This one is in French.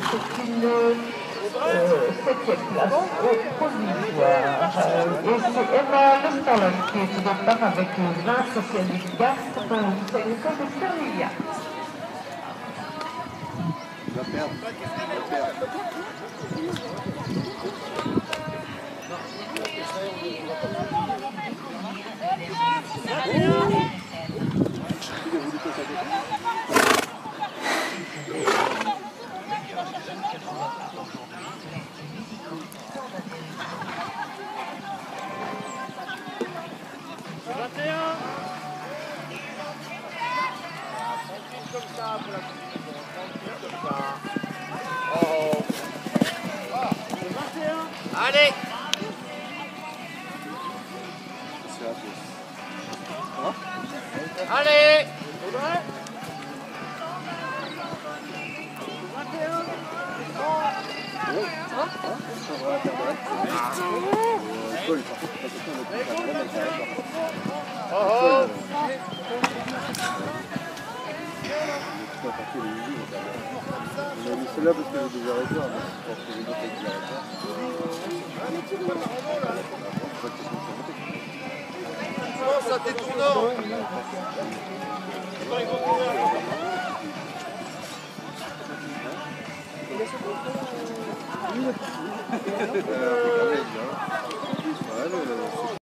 c'est une 7e place provisoire. Et c'est Emma Lestalon qui est au départ avec 20 socialistes gastes pour une école de Sermilia. Il va perdre. Allez! Allez! On a mis celle-là parce que j'ai déjà arrêté, mais je pense que les autres avec Oh, ça détournant! la